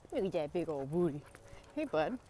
Look at that big old booty. Hey, bud.